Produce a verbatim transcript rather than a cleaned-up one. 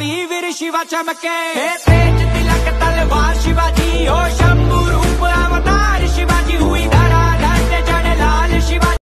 क्रांति वीर शिवा चमके, तेज तिलक तलवार शिवाजी हो शंभू